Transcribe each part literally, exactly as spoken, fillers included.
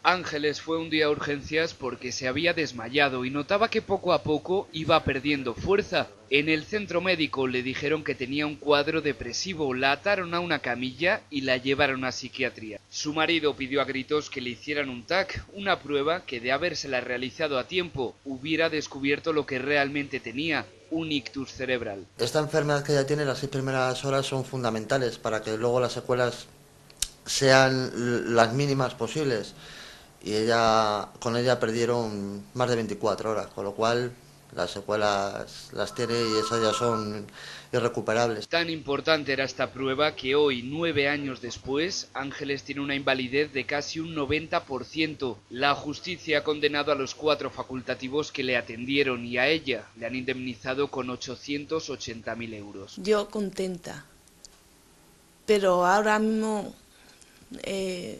Ángeles fue un día a urgencias porque se había desmayado y notaba que poco a poco iba perdiendo fuerza. En el centro médico le dijeron que tenía un cuadro depresivo, la ataron a una camilla y la llevaron a psiquiatría. Su marido pidió a gritos que le hicieran un T A C, una prueba que de habérsela realizado a tiempo hubiera descubierto lo que realmente tenía, un ictus cerebral. Esta enfermedad que ella tiene, las seis primeras horas son fundamentales para que luego las secuelas sean las mínimas posibles. Y ella, con ella perdieron más de veinticuatro horas, con lo cual las secuelas las tiene y esas ya son irrecuperables. Tan importante era esta prueba que hoy, nueve años después, Ángeles tiene una invalidez de casi un noventa por ciento. La justicia ha condenado a los cuatro facultativos que le atendieron y a ella le han indemnizado con ochocientos ochenta mil euros. Yo contenta, pero ahora mismo eh,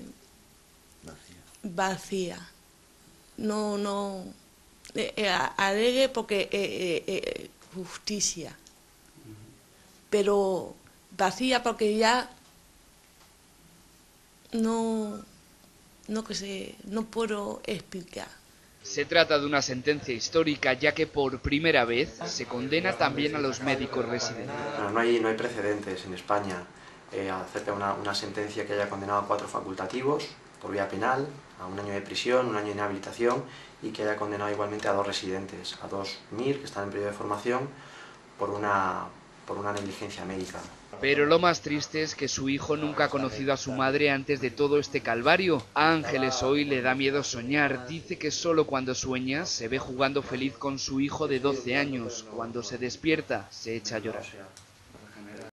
vacía. No, no, eh, eh, alegre porque eh, eh, eh, justicia, pero vacía porque ya no, no que sé, no puedo explicar. Se trata de una sentencia histórica, ya que por primera vez se condena también a los médicos residentes. Bueno, no hay, no hay precedentes en España eh, acerca de una, una sentencia que haya condenado a cuatro facultativos por vía penal, a un año de prisión, un año de inhabilitación, y que haya condenado igualmente a dos residentes, a dos M I R que están en periodo de formación, por una, por una negligencia médica. Pero lo más triste es que su hijo nunca ha conocido a su madre antes de todo este calvario. A Ángeles hoy le da miedo soñar, dice que solo cuando sueña se ve jugando feliz con su hijo de doce años. Cuando se despierta se echa a llorar.